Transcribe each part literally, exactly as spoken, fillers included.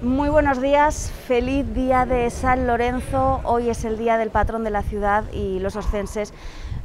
Muy buenos días, feliz día de San Lorenzo. Hoy es el día del patrón de la ciudad y los oscenses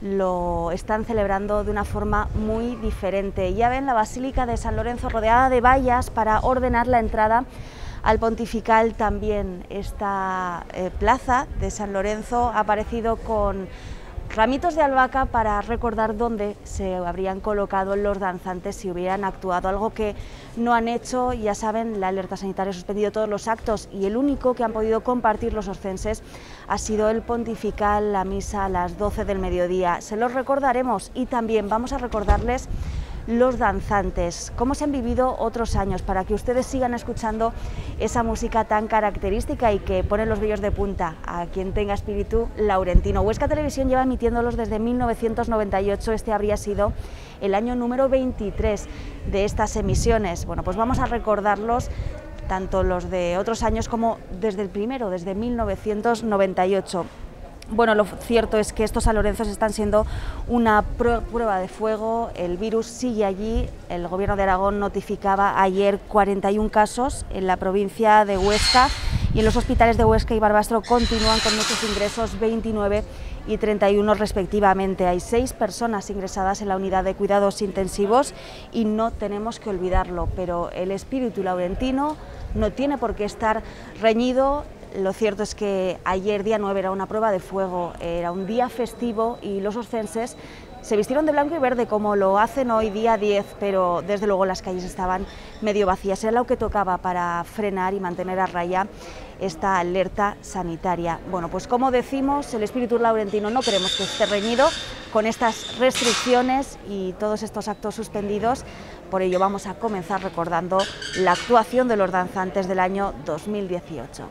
lo están celebrando de una forma muy diferente. Ya ven la Basílica de San Lorenzo rodeada de vallas para ordenar la entrada al Pontifical. También esta eh, plaza de San Lorenzo ha aparecido con ramitos de albahaca para recordar dónde se habrían colocado los danzantes si hubieran actuado, algo que no han hecho. Ya saben, la alerta sanitaria ha suspendido todos los actos y el único que han podido compartir los oscenses ha sido el Pontifical, la misa a las doce del mediodía. Se los recordaremos y también vamos a recordarles los danzantes, cómo se han vivido otros años, para que ustedes sigan escuchando esa música tan característica y que pone los vellos de punta a quien tenga espíritu laurentino. Huesca Televisión lleva emitiéndolos desde mil novecientos noventa y ocho, este habría sido el año número veintitrés de estas emisiones. Bueno, pues vamos a recordarlos, tanto los de otros años como desde el primero, desde mil novecientos noventa y ocho. Bueno, lo cierto es que estos sanlorenzos están siendo una prueba de fuego, el virus sigue allí. El Gobierno de Aragón notificaba ayer cuarenta y un casos en la provincia de Huesca y en los hospitales de Huesca y Barbastro continúan con muchos ingresos, veintinueve y treinta y uno respectivamente. Hay seis personas ingresadas en la unidad de cuidados intensivos y no tenemos que olvidarlo, pero el espíritu laurentino no tiene por qué estar reñido. Lo cierto es que ayer, día nueve, era una prueba de fuego, era un día festivo y los oscenses se vistieron de blanco y verde como lo hacen hoy, día diez, pero desde luego las calles estaban medio vacías. Era lo que tocaba para frenar y mantener a raya esta alerta sanitaria. Bueno, pues como decimos, el espíritu laurentino no queremos que esté reñido con estas restricciones y todos estos actos suspendidos. Por ello vamos a comenzar recordando la actuación de los danzantes del año dos mil dieciocho.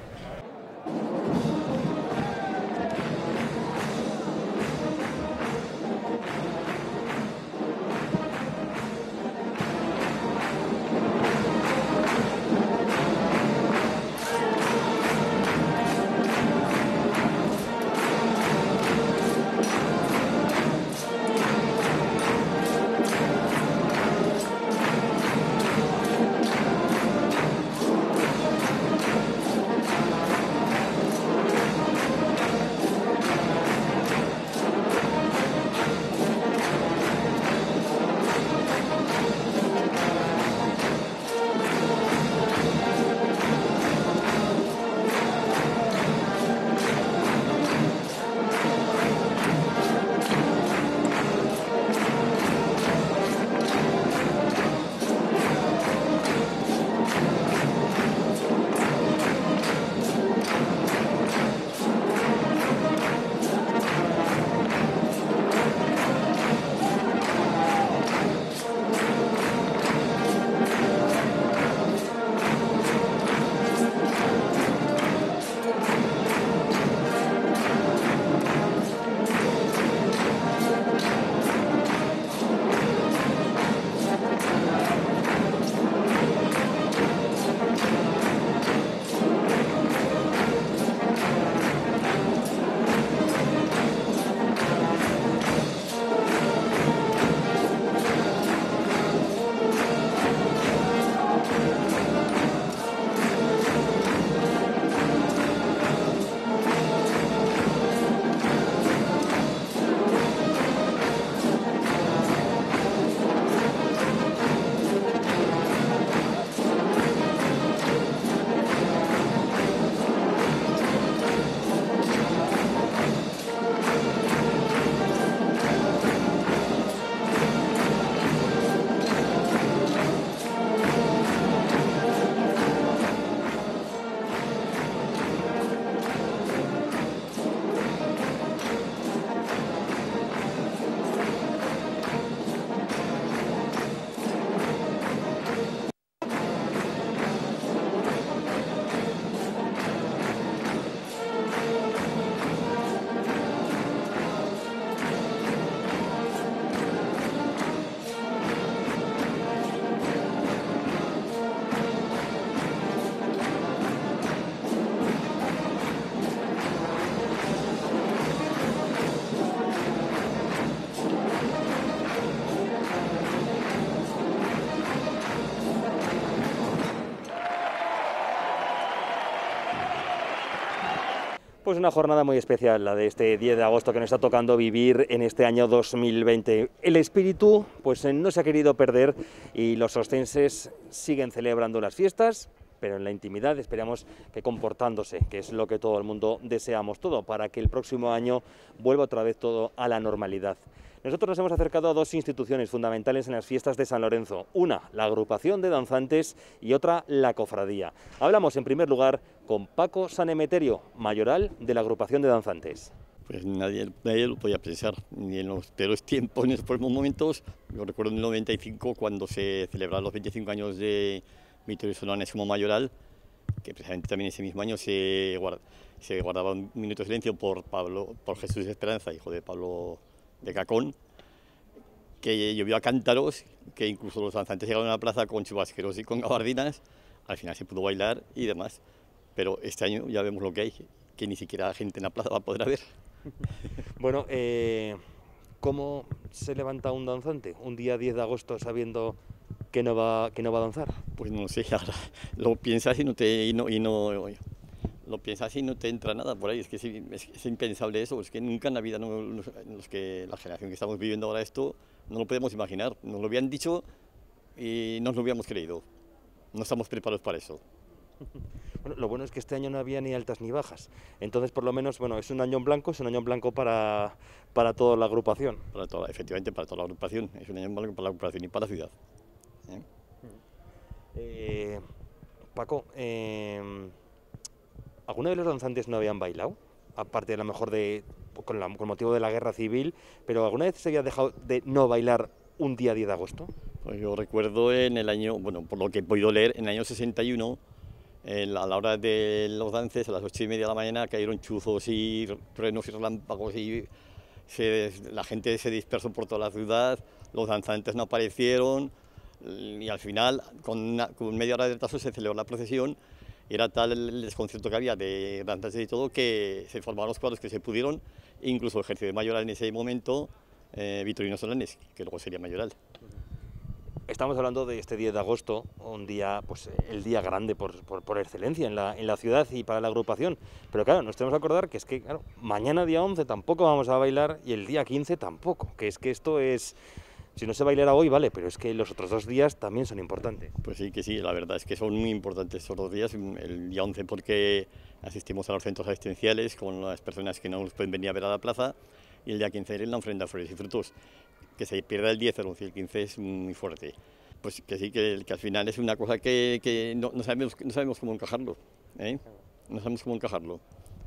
Pues una jornada muy especial, la de este diez de agosto que nos está tocando vivir en este año dos mil veinte. El espíritu pues no se ha querido perder y los oscenses siguen celebrando las fiestas, pero en la intimidad, esperamos que comportándose, que es lo que todo el mundo deseamos, todo para que el próximo año vuelva otra vez todo a la normalidad. Nosotros nos hemos acercado a dos instituciones fundamentales en las fiestas de San Lorenzo. Una, la agrupación de danzantes, y otra, la cofradía. Hablamos en primer lugar con Paco San Emeterio, mayoral de la agrupación de danzantes. Pues nadie, nadie lo podía pensar, ni en los peores tiempos, ni en los primeros momentos. Yo recuerdo en el noventa y cinco, cuando se celebraron los veinticinco años de Vittorio Solanes como mayoral, que precisamente también ese mismo año se, guarda, se guardaba un minuto de silencio por, Pablo, por Jesús de Esperanza, hijo de Pablo de Cacón, que llovió a cántaros, que incluso los danzantes llegaron a la plaza con chubasqueros y con gabardinas. Al final se pudo bailar y demás, pero este año ya vemos lo que hay, que ni siquiera la gente en la plaza va a poder ver. Bueno, eh, ¿cómo se levanta un danzante un día diez de agosto sabiendo que no va, que no va a danzar? Pues no sé, ahora lo piensas y no te... Y no, y no, lo piensas y no te entra nada por ahí, es que es, es, es impensable eso, es que nunca en la vida, no, los, los que, la generación que estamos viviendo ahora esto, no lo podemos imaginar, nos lo habían dicho y no nos lo habíamos creído, no estamos preparados para eso. Bueno, lo bueno es que este año no había ni altas ni bajas, entonces por lo menos, bueno, es un año en blanco, es un año en blanco para, para toda la agrupación. Para toda, efectivamente, para toda la agrupación, es un año en blanco para la agrupación y para la ciudad. ¿Eh? Eh, Paco, eh, ¿alguna de los danzantes no habían bailado? Aparte a lo mejor de, con, la, con motivo de la guerra civil, pero ¿alguna vez se había dejado de no bailar un día diez de agosto? Pues yo recuerdo en el año, bueno, por lo que he podido leer, en el año sesenta y uno, en, a la hora de los dances, a las ocho y media de la mañana, cayeron chuzos y truenos y relámpagos y se, la gente se dispersó por toda la ciudad, los danzantes no aparecieron y al final, con, una, con media hora de retraso, se celebró la procesión. Era tal el desconcierto que había de danzantes y todo que se formaron los cuadros que se pudieron, incluso ejerció de mayoral en ese momento eh, Vittorino Solanes, que luego sería mayoral. Estamos hablando de este diez de agosto, un día, pues el día grande por, por, por excelencia en la, en la ciudad y para la agrupación. Pero claro, nos tenemos que acordar que es que claro, mañana día once tampoco vamos a bailar y el día quince tampoco, que es que esto es... Si no se bailara hoy, vale, pero es que los otros dos días también son importantes. Pues sí, que sí, la verdad es que son muy importantes esos dos días. El día once porque asistimos a los centros asistenciales con las personas que no nos pueden venir a ver a la plaza, y el día quince en la ofrenda Flores y Frutos. Que se pierda el diez, el once y el quince es muy fuerte. Pues que sí, que, que al final es una cosa que, que no, no, sabemos, no sabemos cómo encajarlo, ¿eh? No sabemos cómo encajarlo.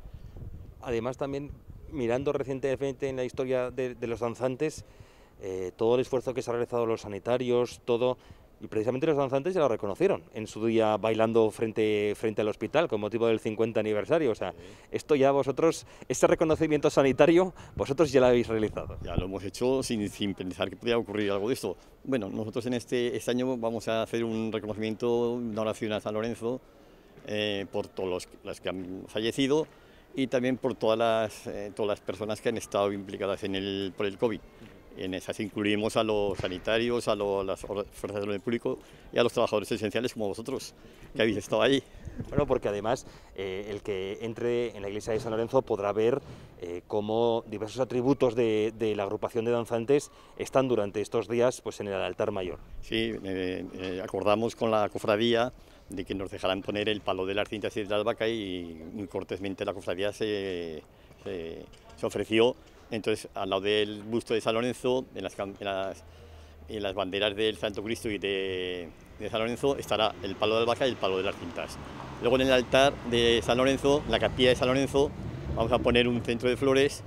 Además también, mirando recientemente en la historia de, de los danzantes, Eh, todo el esfuerzo que se ha realizado los sanitarios, todo, y precisamente los danzantes ya lo reconocieron en su día bailando frente, frente al hospital con motivo del cincuenta aniversario, o sea, sí. Esto ya vosotros, ese reconocimiento sanitario, vosotros ya lo habéis realizado. Ya lo hemos hecho sin, sin pensar que podía ocurrir algo de esto. Bueno, nosotros en este, este año vamos a hacer un reconocimiento, una oración a San Lorenzo eh, por todos los, los que han fallecido y también por todas las, eh, todas las personas que han estado implicadas en el, por el COVID. En esas incluimos a los sanitarios, a, lo, a las fuerzas de orden público y a los trabajadores esenciales como vosotros, que habéis estado ahí. Bueno, porque además eh, el que entre en la iglesia de San Lorenzo podrá ver eh, cómo diversos atributos de, de la agrupación de danzantes están durante estos días pues, en el altar mayor. Sí, eh, eh, acordamos con la cofradía de que nos dejarán poner el palo de las cintas y de la albahaca y muy cortésmente la cofradía se, se, se ofreció. Entonces, al lado del busto de San Lorenzo, en las, en las, en las banderas del Santo Cristo y de, de San Lorenzo, estará el palo de albahaca y el palo de las cintas. Luego en el altar de San Lorenzo, en la capilla de San Lorenzo, vamos a poner un centro de flores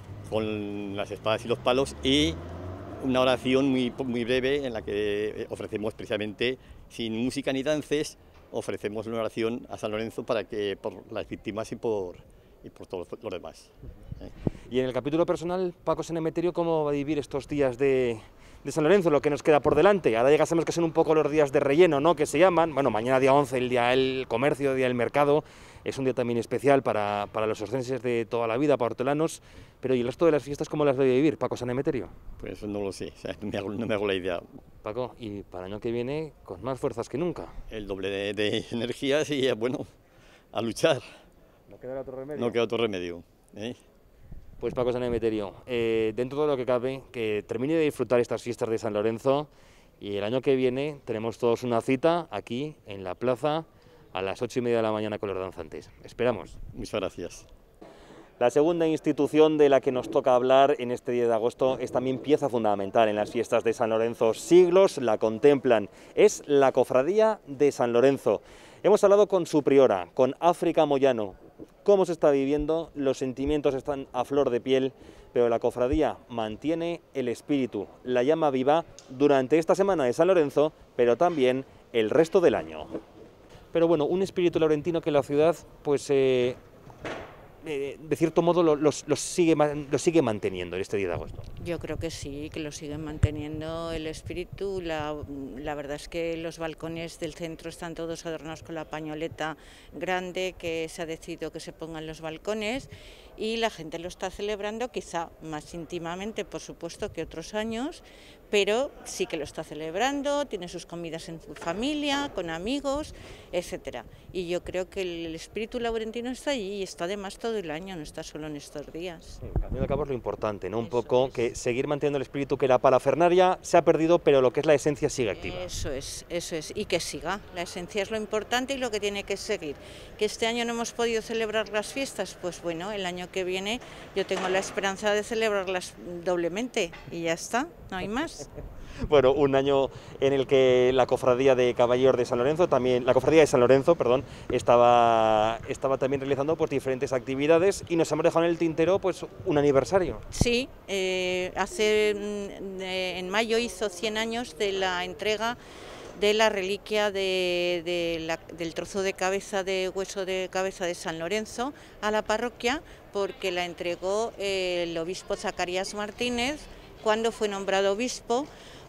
con las espadas y los palos y una oración muy, muy breve en la que ofrecemos precisamente, sin música ni dances, ofrecemos una oración a San Lorenzo para que, por las víctimas y por, y por todos los demás. ¿Eh? Y en el capítulo personal, Paco San Emeterio, ¿cómo va a vivir estos días de, de San Lorenzo, lo que nos queda por delante? Ahora ya sabemos que son un poco los días de relleno, ¿no?, que se llaman. Bueno, mañana día once, el día del comercio, el día del mercado, es un día también especial para, para los oscenses de toda la vida, para hortelanos. Pero ¿y el resto de las fiestas cómo las debe vivir Paco San Emeterio? Pues no lo sé, o sea, no, me hago, no me hago la idea. Paco, y para el año que viene, con más fuerzas que nunca. El doble de, de energías y, bueno, a luchar. ¿No queda otro remedio? No queda otro remedio. ¿eh? Pues Paco San Emeterio, eh, dentro de lo que cabe, que termine de disfrutar estas fiestas de San Lorenzo y el año que viene tenemos todos una cita aquí en la plaza a las ocho y media de la mañana con los danzantes. Esperamos. Muchas gracias. La segunda institución de la que nos toca hablar en este diez de agosto es también pieza fundamental en las fiestas de San Lorenzo. Siglos la contemplan. Es la Cofradía de San Lorenzo. Hemos hablado con su priora, con África Moyano. Cómo se está viviendo, los sentimientos están a flor de piel, pero la cofradía mantiene el espíritu, la llama viva durante esta semana de San Lorenzo, pero también el resto del año. Pero bueno, un espíritu laurentino que la ciudad, pues, eh, eh, de cierto modo, lo, los, los sigue, lo sigue manteniendo en este diez de agosto. Yo creo que sí, que lo siguen manteniendo el espíritu. La, la verdad es que los balcones del centro están todos adornados con la pañoleta grande que se ha decidido que se pongan los balcones y la gente lo está celebrando quizá más íntimamente, por supuesto, que otros años, pero sí que lo está celebrando, tiene sus comidas en su familia, con amigos, etcétera. Y yo creo que el espíritu laurentino está allí y está además todo el año, no está solo en estos días. Sí, al fin y al cabo es lo importante, ¿no? Un Eso poco es. que seguir manteniendo el espíritu, que la parafernaria se ha perdido, pero lo que es la esencia sigue activa. Eso es, eso es, y que siga. La esencia es lo importante y lo que tiene que seguir. Que este año no hemos podido celebrar las fiestas, pues bueno, el año que viene yo tengo la esperanza de celebrarlas doblemente y ya está, no hay más. Bueno, un año en el que la cofradía de Caballeros de San Lorenzo, también la cofradía de San Lorenzo, perdón, estaba, estaba también realizando pues diferentes actividades y nos hemos dejado en el tintero pues un aniversario. Sí, eh, hace en mayo hizo cien años de la entrega de la reliquia de, de la, del trozo de cabeza de hueso de cabeza de San Lorenzo a la parroquia, porque la entregó el obispo Zacarías Martínez cuando fue nombrado obispo,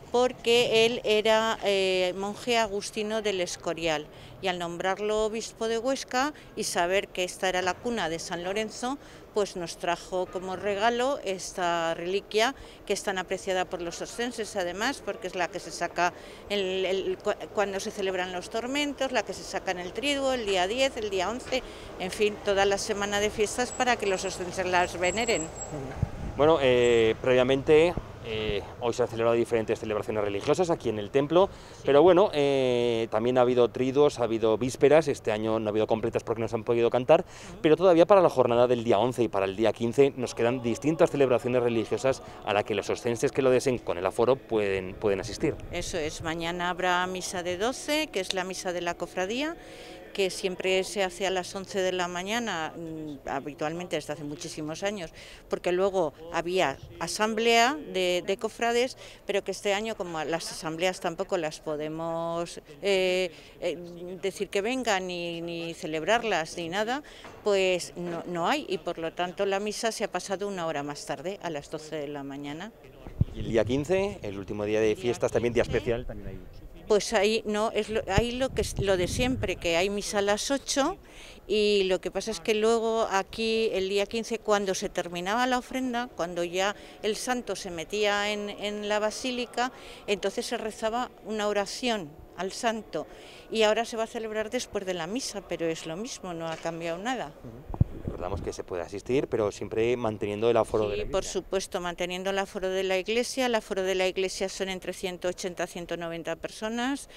porque él era eh, monje agustino del Escorial, y al nombrarlo obispo de Huesca y saber que esta era la cuna de San Lorenzo, pues nos trajo como regalo esta reliquia, que es tan apreciada por los oscenses además, porque es la que se saca el, el, cuando se celebran los tormentos, la que se saca en el triduo, el día diez, el día once, en fin, toda la semana de fiestas para que los oscenses las veneren. Bueno, eh, previamente eh, hoy se han celebrado diferentes celebraciones religiosas aquí en el templo, sí. Pero bueno, eh, también ha habido triduos, ha habido vísperas, este año no ha habido completas porque no se han podido cantar, uh-huh. Pero todavía para la jornada del día once y para el día quince nos quedan distintas celebraciones religiosas a las que los oscenses que lo deseen con el aforo pueden, pueden asistir. Eso es, mañana habrá misa de doce, que es la misa de la cofradía, que siempre se hace a las once de la mañana, habitualmente desde hace muchísimos años, porque luego había asamblea de, de cofrades, pero que este año, como las asambleas tampoco las podemos eh, eh, decir que vengan ni, ni celebrarlas ni nada, pues no, no hay, y por lo tanto la misa se ha pasado una hora más tarde, a las doce de la mañana. Y el día quince, el último día de fiestas, también día especial, también hay... Pues ahí no, es lo, ahí lo que es lo de siempre, que hay misa a las ocho, y lo que pasa es que luego aquí el día quince, cuando se terminaba la ofrenda, cuando ya el santo se metía en, en la basílica, entonces se rezaba una oración al santo, y ahora se va a celebrar después de la misa, pero es lo mismo, no ha cambiado nada. Recordamos que se puede asistir, pero siempre manteniendo el aforo sí, de la iglesia. Por supuesto, manteniendo el aforo de la iglesia. El aforo de la iglesia son entre ciento ochenta a ciento noventa personas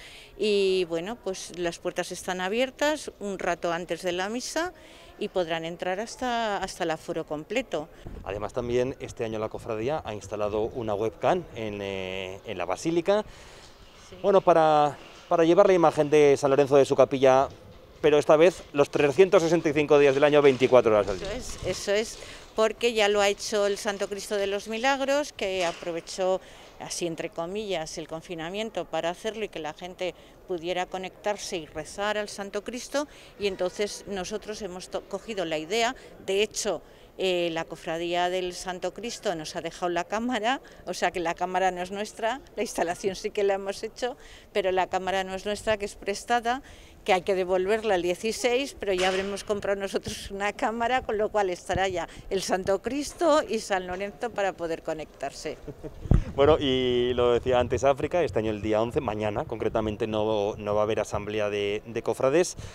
y bueno, pues las puertas están abiertas un rato antes de la misa y podrán entrar hasta, hasta el aforo completo. Además también este año la cofradía ha instalado una webcam en, eh, en la basílica, sí. Bueno, para, para llevar la imagen de San Lorenzo de su capilla, pero esta vez los trescientos sesenta y cinco días del año, veinticuatro horas al día. Eso es, eso es, porque ya lo ha hecho el Santo Cristo de los Milagros, que aprovechó, así entre comillas, el confinamiento para hacerlo y que la gente pudiera conectarse y rezar al Santo Cristo, y entonces nosotros hemos cogido la idea, de hecho, Eh, la cofradía del Santo Cristo nos ha dejado la cámara, o sea que la cámara no es nuestra, la instalación sí que la hemos hecho, pero la cámara no es nuestra, que es prestada, que hay que devolverla el dieciséis, pero ya habremos comprado nosotros una cámara, con lo cual estará ya el Santo Cristo y San Lorenzo para poder conectarse. Bueno, y lo decía antes África, este año el día once, mañana concretamente no, no va a haber asamblea de, de cofrades.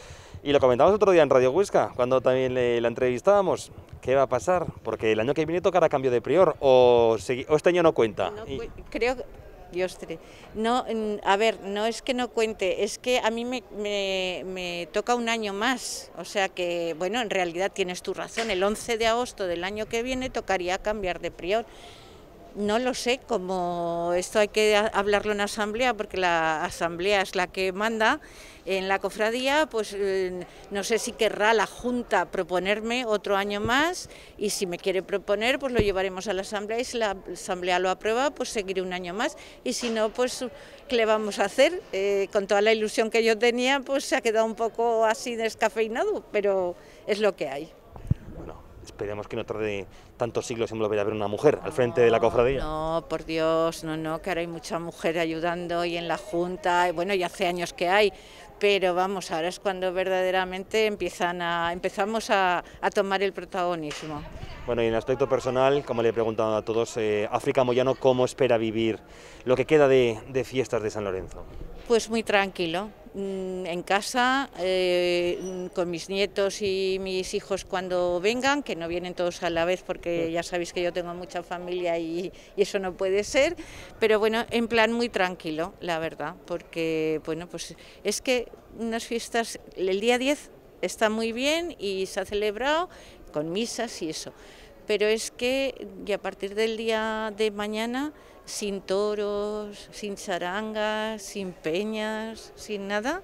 Y lo comentamos otro día en Radio Huesca, cuando también le, la entrevistábamos. ¿Qué va a pasar? Porque el año que viene tocará cambio de prior, o, segui, o este año no cuenta. No, y... Creo que... Dios, no, a ver, no es que no cuente, es que a mí me, me, me toca un año más, o sea que, bueno, en realidad tienes tu razón, el once de agosto del año que viene tocaría cambiar de prior. No lo sé, como esto hay que hablarlo en asamblea, porque la asamblea es la que manda en la cofradía, pues eh, no sé si querrá la Junta proponerme otro año más, y si me quiere proponer, pues lo llevaremos a la asamblea, y si la asamblea lo aprueba, pues seguiré un año más, y si no, pues ¿qué le vamos a hacer? Eh, con toda la ilusión que yo tenía, pues se ha quedado un poco así descafeinado, pero es lo que hay. Esperemos que no tarde tantos siglos en volver a ver una mujer al frente de la cofradía. No, por Dios, no, no, que ahora hay mucha mujer ayudando y en la Junta, y bueno, ya hace años que hay, pero vamos, ahora es cuando verdaderamente empiezan a, empezamos a, a tomar el protagonismo. Bueno, y en aspecto personal, como le he preguntado a todos, eh, África Moyano, ¿cómo espera vivir lo que queda de, de fiestas de San Lorenzo? Pues muy tranquilo, en casa, eh, con mis nietos y mis hijos cuando vengan, que no vienen todos a la vez porque ya sabéis que yo tengo mucha familia y, y eso no puede ser, pero bueno, en plan muy tranquilo, la verdad, porque bueno, pues es que unas fiestas, el día diez está muy bien y se ha celebrado con misas y eso, pero es que y a partir del día de mañana, sin toros, sin charangas, sin peñas, sin nada,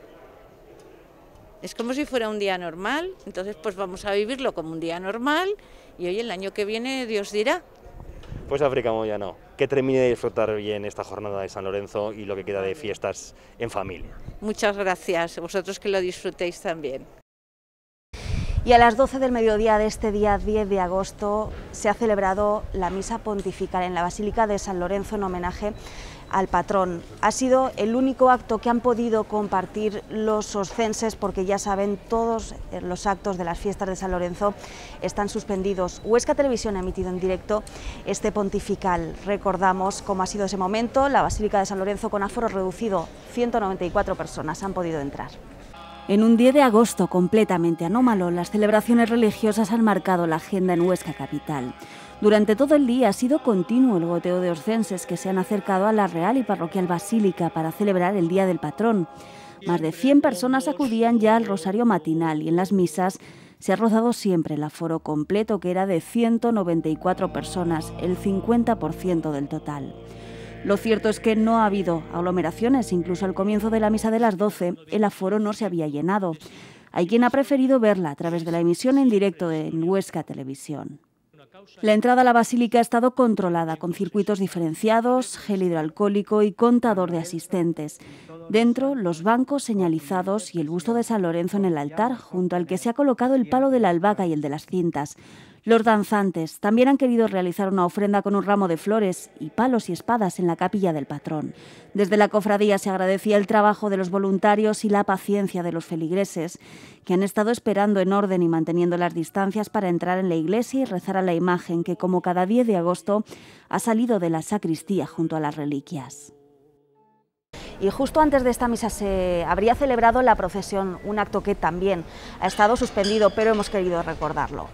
es como si fuera un día normal. Entonces pues vamos a vivirlo como un día normal y hoy el año que viene Dios dirá. Pues África Moyano, que termine de disfrutar bien esta jornada de San Lorenzo y lo que queda de fiestas en familia. Muchas gracias, vosotros que lo disfrutéis también. Y a las doce del mediodía de este día diez de agosto se ha celebrado la misa pontifical en la Basílica de San Lorenzo en homenaje al patrón. Ha sido el único acto que han podido compartir los oscenses, porque ya saben, todos los actos de las fiestas de San Lorenzo están suspendidos. Huesca Televisión ha emitido en directo este pontifical. Recordamos cómo ha sido ese momento. La Basílica de San Lorenzo con aforo reducido, ciento noventa y cuatro personas han podido entrar. En un diez de agosto completamente anómalo, las celebraciones religiosas han marcado la agenda en Huesca capital. Durante todo el día ha sido continuo el goteo de oscenses que se han acercado a la Real y Parroquial Basílica para celebrar el Día del Patrón. Más de cien personas acudían ya al rosario matinal y en las misas se ha rozado siempre el aforo completo, que era de ciento noventa y cuatro personas, el cincuenta por ciento del total. Lo cierto es que no ha habido aglomeraciones, incluso al comienzo de la misa de las doce el aforo no se había llenado. Hay quien ha preferido verla a través de la emisión en directo de Huesca Televisión. La entrada a la basílica ha estado controlada con circuitos diferenciados, gel hidroalcohólico y contador de asistentes. Dentro, los bancos señalizados y el busto de San Lorenzo en el altar, junto al que se ha colocado el palo de la albahaca y el de las cintas. Los danzantes también han querido realizar una ofrenda con un ramo de flores y palos y espadas en la capilla del patrón. Desde la cofradía se agradecía el trabajo de los voluntarios y la paciencia de los feligreses, que han estado esperando en orden y manteniendo las distancias para entrar en la iglesia y rezar a la imagen que, como cada diez de agosto, ha salido de la sacristía junto a las reliquias. Y justo antes de esta misa se habría celebrado la procesión, un acto que también ha estado suspendido, pero hemos querido recordarlo.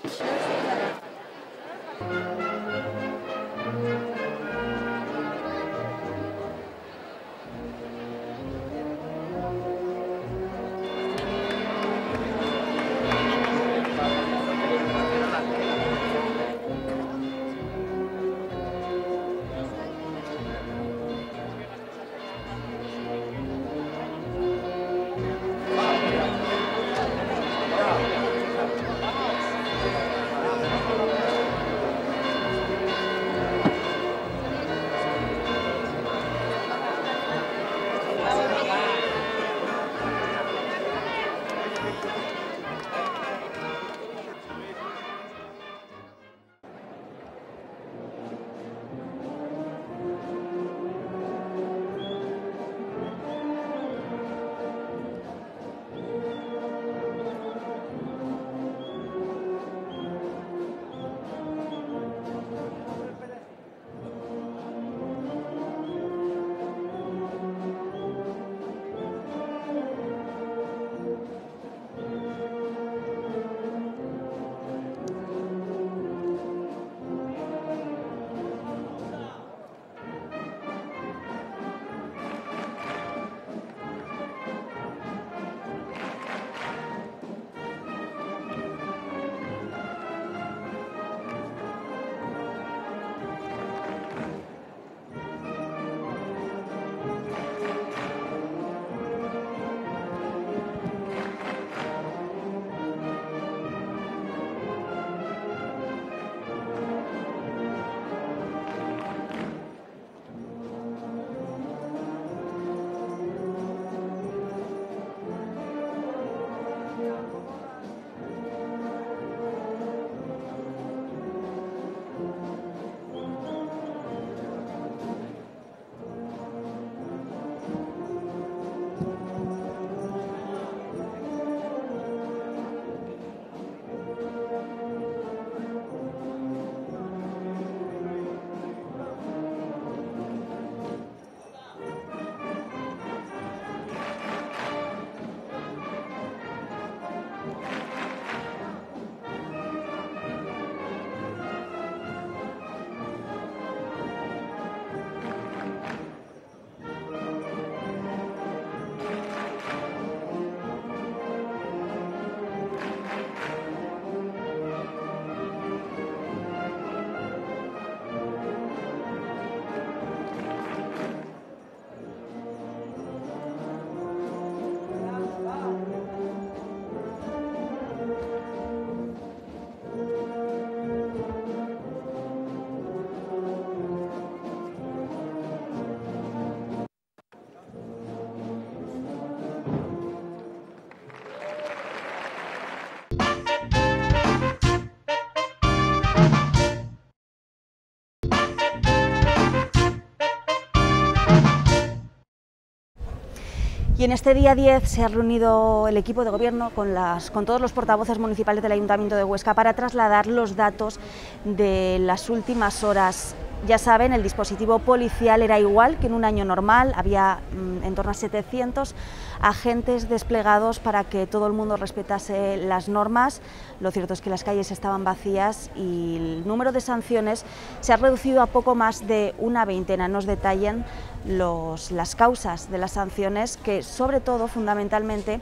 Y en este día diez se ha reunido el equipo de gobierno con, las, con todos los portavoces municipales del Ayuntamiento de Huesca para trasladar los datos de las últimas horas. Ya saben, el dispositivo policial era igual que en un año normal, había mmm, en torno a setecientos agentes desplegados para que todo el mundo respetase las normas. Lo cierto es que las calles estaban vacías y el número de sanciones se ha reducido a poco más de una veintena. Nos detallan los, las causas de las sanciones que, sobre todo, fundamentalmente,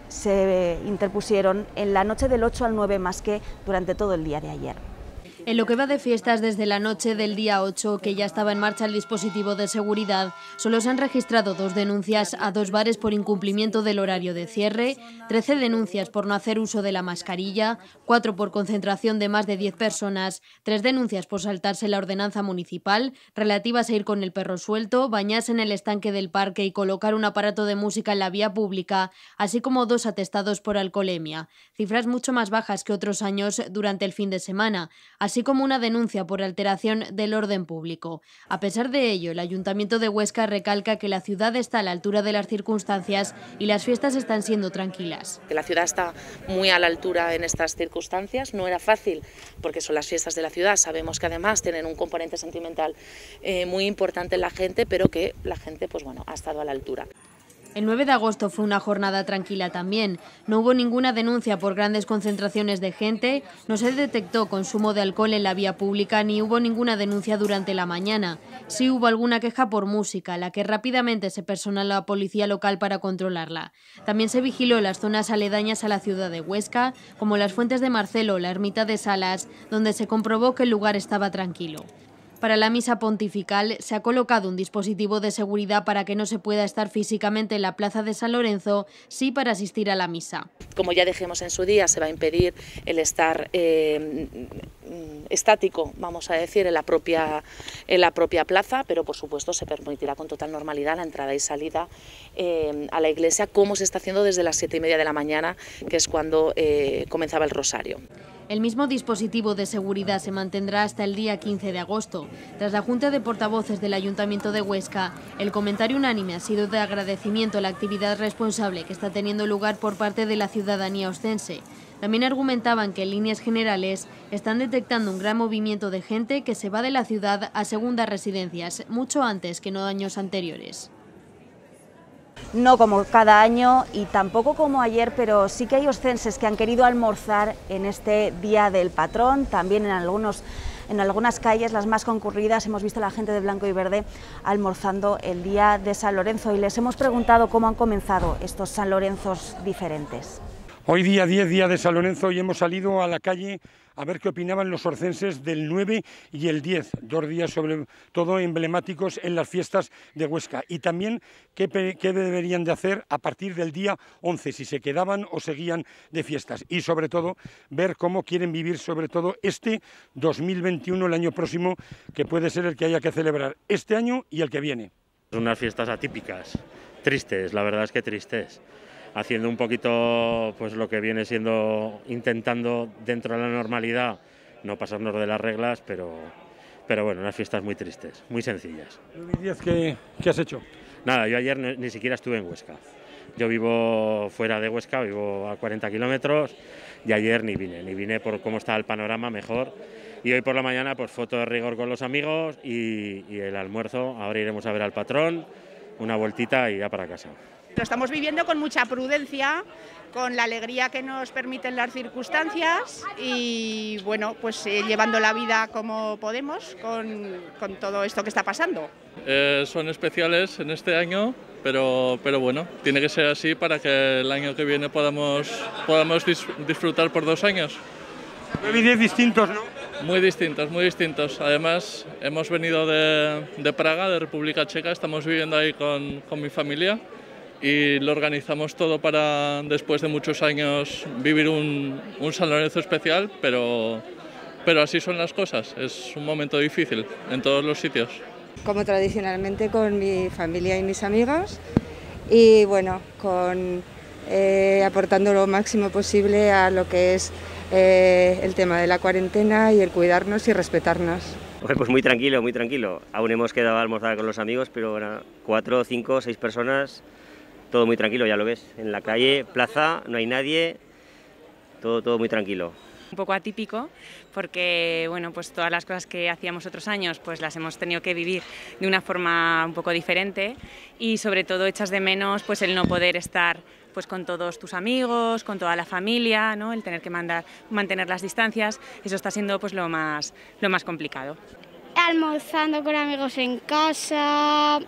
se interpusieron en la noche del ocho al nueve más que durante todo el día de ayer. En lo que va de fiestas desde la noche del día ocho, que ya estaba en marcha el dispositivo de seguridad, solo se han registrado dos denuncias a dos bares por incumplimiento del horario de cierre, trece denuncias por no hacer uso de la mascarilla, cuatro por concentración de más de diez personas, tres denuncias por saltarse la ordenanza municipal, relativas a ir con el perro suelto, bañarse en el estanque del parque y colocar un aparato de música en la vía pública, así como dos atestados por alcoholemia, cifras mucho más bajas que otros años durante el fin de semana, así como una denuncia por alteración del orden público. A pesar de ello, el Ayuntamiento de Huesca recalca que la ciudad está a la altura de las circunstancias y las fiestas están siendo tranquilas. La ciudad está muy a la altura en estas circunstancias, no era fácil porque son las fiestas de la ciudad, sabemos que además tienen un componente sentimental eh, muy importante en la gente, pero que la gente pues bueno, ha estado a la altura. El nueve de agosto fue una jornada tranquila también. No hubo ninguna denuncia por grandes concentraciones de gente, no se detectó consumo de alcohol en la vía pública ni hubo ninguna denuncia durante la mañana. Sí hubo alguna queja por música, la que rápidamente se personó la policía local para controlarla. También se vigiló las zonas aledañas a la ciudad de Huesca, como las Fuentes de Marcelo o la Ermita de Salas, donde se comprobó que el lugar estaba tranquilo. Para la misa pontifical se ha colocado un dispositivo de seguridad para que no se pueda estar físicamente en la plaza de San Lorenzo, sí para asistir a la misa. Como ya dijimos en su día, se va a impedir el estar eh, estático, vamos a decir, en la, propia, en la propia plaza, pero por supuesto se permitirá con total normalidad la entrada y salida eh, a la iglesia, como se está haciendo desde las siete y media de la mañana, que es cuando eh, comenzaba el rosario. El mismo dispositivo de seguridad se mantendrá hasta el día quince de agosto. Tras la Junta de Portavoces del Ayuntamiento de Huesca, el comentario unánime ha sido de agradecimiento a la actividad responsable que está teniendo lugar por parte de la ciudadanía oscense. También argumentaban que en líneas generales están detectando un gran movimiento de gente que se va de la ciudad a segundas residencias, mucho antes que no años anteriores. No como cada año y tampoco como ayer, pero sí que hay oscenses que han querido almorzar en este Día del Patrón. También en, algunos, en algunas calles, las más concurridas, hemos visto a la gente de blanco y verde almorzando el Día de San Lorenzo y les hemos preguntado cómo han comenzado estos San Lorenzos diferentes. Hoy día diez, día de San Lorenzo, y hemos salido a la calle a ver qué opinaban los orcenses del nueve y el diez, dos días sobre todo emblemáticos en las fiestas de Huesca. Y también qué, qué deberían de hacer a partir del día once, si se quedaban o seguían de fiestas. Y sobre todo ver cómo quieren vivir sobre todo este dos mil veintiuno, el año próximo, que puede ser el que haya que celebrar este año y el que viene. Unas fiestas atípicas, tristes, la verdad es que tristes. Haciendo un poquito pues lo que viene siendo, intentando dentro de la normalidad no pasarnos de las reglas, pero, pero bueno, unas fiestas muy tristes, muy sencillas. ¿Qué, qué has hecho? Nada, yo ayer ni, ni siquiera estuve en Huesca. Yo vivo fuera de Huesca, vivo a cuarenta kilómetros y ayer ni vine, ni vine por cómo está el panorama mejor. Y hoy por la mañana pues foto de rigor con los amigos y, y el almuerzo, ahora iremos a ver al patrón, una vueltita y ya para casa. Lo estamos viviendo con mucha prudencia, con la alegría que nos permiten las circunstancias y bueno, pues eh, llevando la vida como podemos con, con todo esto que está pasando. Eh, son especiales en este año, pero, pero bueno, tiene que ser así para que el año que viene podamos, podamos dis, disfrutar por dos años. nueve y diez distintos, ¿no? Muy distintos, muy distintos. Además, hemos venido de, de Praga, de República Checa, estamos viviendo ahí con, con mi familia. Y lo organizamos todo para, después de muchos años, vivir un, un San Lorenzo especial, pero, pero así son las cosas, es un momento difícil en todos los sitios. Como tradicionalmente con mi familia y mis amigos y bueno, con, eh, aportando lo máximo posible a lo que es eh, el tema de la cuarentena y el cuidarnos y respetarnos. Pues muy tranquilo, muy tranquilo. Aún hemos quedado a almorzar con los amigos, pero bueno, cuatro, cinco, seis personas. Todo muy tranquilo, ya lo ves, en la calle, plaza, no hay nadie, todo, todo muy tranquilo. Un poco atípico porque bueno, pues todas las cosas que hacíamos otros años pues las hemos tenido que vivir de una forma un poco diferente y sobre todo echas de menos pues el no poder estar pues con todos tus amigos, con toda la familia, ¿no? El tener que mandar, mantener las distancias, eso está siendo pues lo más, lo más complicado. Almorzando con amigos en casa,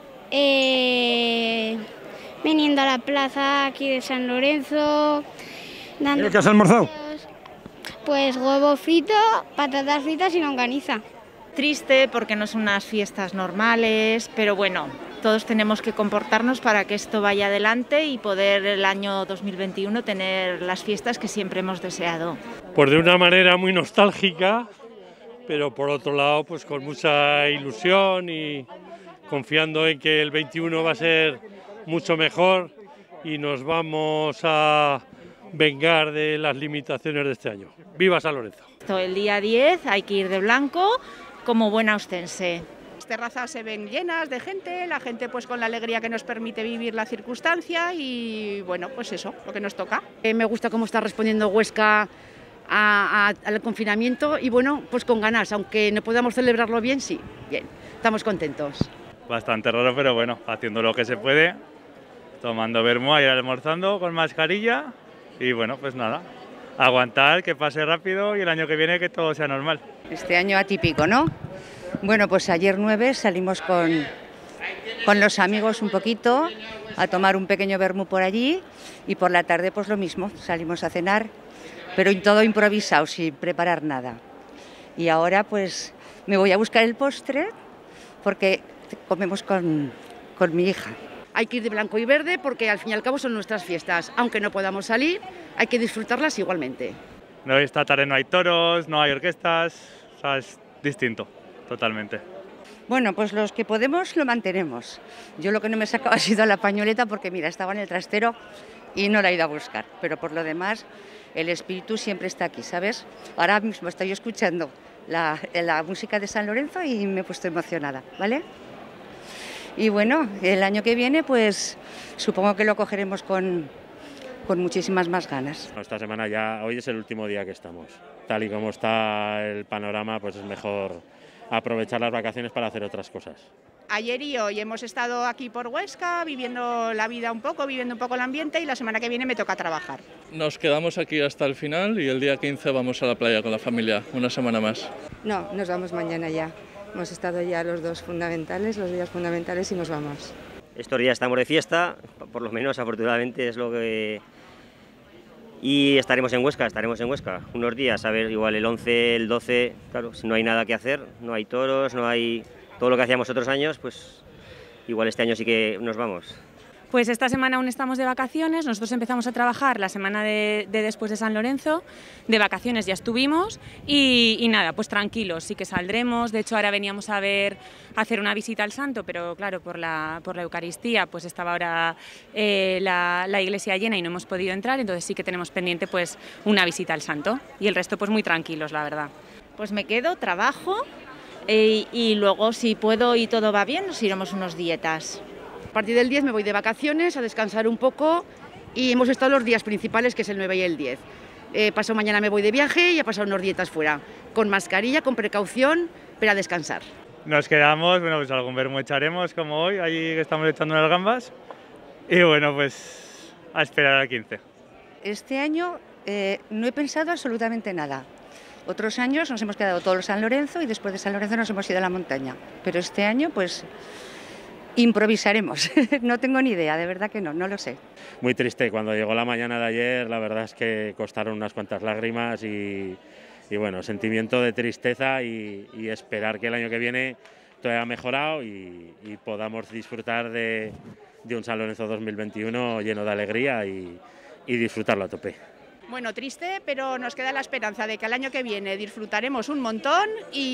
eh... viniendo a la plaza aquí de San Lorenzo. Dando ¿Qué has almorzado? Pues huevo frito, patatas fritas y longaniza. Triste porque no son unas fiestas normales, pero bueno, todos tenemos que comportarnos para que esto vaya adelante y poder el año dos mil veintiuno tener las fiestas que siempre hemos deseado. Pues de una manera muy nostálgica, pero por otro lado pues con mucha ilusión y confiando en que el veintiuno va a ser mucho mejor y nos vamos a vengar de las limitaciones de este año. ¡Viva San Lorenzo! El día diez hay que ir de blanco como buena ostense. Las terrazas se ven llenas de gente, la gente pues con la alegría que nos permite vivir la circunstancia y bueno, pues eso, lo que nos toca. Eh, me gusta cómo está respondiendo Huesca a, a, al confinamiento y bueno, pues con ganas, aunque no podamos celebrarlo bien, sí, bien, estamos contentos. Bastante raro, pero bueno, haciendo lo que se puede tomando vermú, ir almorzando con mascarilla y bueno, pues nada, aguantar, que pase rápido y el año que viene que todo sea normal. Este año atípico, ¿no? Bueno, pues ayer nueve salimos con, con los amigos un poquito a tomar un pequeño vermú por allí y por la tarde pues lo mismo, salimos a cenar, pero todo improvisado, sin preparar nada. Y ahora pues me voy a buscar el postre porque comemos con, con mi hija. Hay que ir de blanco y verde porque al fin y al cabo son nuestras fiestas. Aunque no podamos salir, hay que disfrutarlas igualmente. No, esta tarde no hay toros, no hay orquestas, o sea, es distinto, totalmente. Bueno, pues los que podemos lo mantenemos. Yo lo que no me he sacado ha sido la pañoleta porque mira, estaba en el trastero y no la he ido a buscar. Pero por lo demás, el espíritu siempre está aquí, ¿sabes? Ahora mismo estoy escuchando la, la música de San Lorenzo y me he puesto emocionada, ¿vale? Y bueno, el año que viene pues supongo que lo cogeremos con, con muchísimas más ganas. Esta semana ya, hoy es el último día que estamos. Tal y como está el panorama, pues es mejor aprovechar las vacaciones para hacer otras cosas. Ayer y hoy hemos estado aquí por Huesca, viviendo la vida un poco, viviendo un poco el ambiente y la semana que viene me toca trabajar. Nos quedamos aquí hasta el final y el día quince vamos a la playa con la familia, una semana más. No, nos vamos mañana ya. Hemos estado ya los dos fundamentales, los días fundamentales y nos vamos. Estos días estamos de fiesta, por lo menos afortunadamente es lo que... Y estaremos en Huesca, estaremos en Huesca unos días, a ver, igual el once, el doce, claro, si no hay nada que hacer, no hay toros, no hay todo lo que hacíamos otros años, pues igual este año sí que nos vamos. Pues esta semana aún estamos de vacaciones, nosotros empezamos a trabajar la semana de, de después de San Lorenzo, de vacaciones ya estuvimos y, y nada, pues tranquilos, sí que saldremos, de hecho ahora veníamos a ver, a hacer una visita al santo, pero claro, por la, por la Eucaristía pues estaba ahora eh, la, la iglesia llena y no hemos podido entrar, entonces sí que tenemos pendiente pues una visita al santo y el resto pues muy tranquilos, la verdad. Pues me quedo, trabajo eh, y luego si puedo y todo va bien nos iremos unos dietas. A partir del diez me voy de vacaciones a descansar un poco y hemos estado los días principales, que es el nueve y el diez. Eh, paso mañana me voy de viaje y he pasado unos dietas fuera, con mascarilla, con precaución, pero a descansar. Nos quedamos, bueno, pues algún vermú echaremos como hoy, allí que estamos echando unas gambas y bueno, pues a esperar al quince. Este año eh, no he pensado absolutamente nada. Otros años nos hemos quedado todos en San Lorenzo y después de San Lorenzo nos hemos ido a la montaña, pero este año pues... improvisaremos, no tengo ni idea, de verdad que no, no lo sé. Muy triste, cuando llegó la mañana de ayer, la verdad es que costaron unas cuantas lágrimas y, y bueno, sentimiento de tristeza y, y esperar que el año que viene todo haya mejorado y, y podamos disfrutar de, de un San Lorenzo dos mil veintiuno lleno de alegría y, y disfrutarlo a tope. Bueno, triste, pero nos queda la esperanza de que el año que viene disfrutaremos un montón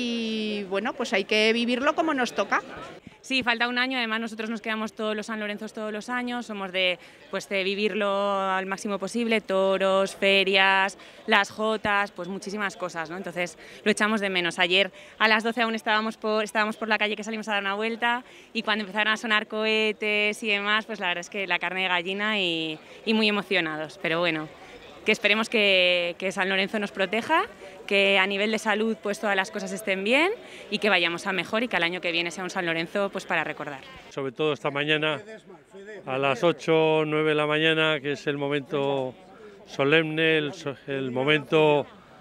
y bueno, pues hay que vivirlo como nos toca. Sí, falta un año, además nosotros nos quedamos todos los San Lorenzos todos los años, somos de, pues de vivirlo al máximo posible, toros, ferias, las jotas, pues muchísimas cosas, ¿no? Entonces lo echamos de menos. Ayer a las doce aún estábamos por, estábamos por la calle que salimos a dar una vuelta y cuando empezaron a sonar cohetes y demás, pues la verdad es que la carne de gallina y, y muy emocionados, pero bueno, que esperemos que, que San Lorenzo nos proteja, que a nivel de salud pues todas las cosas estén bien y que vayamos a mejor y que el año que viene sea un San Lorenzo pues para recordar. Sobre todo esta mañana a las ocho o nueve de la mañana, que es el momento solemne, el, el momento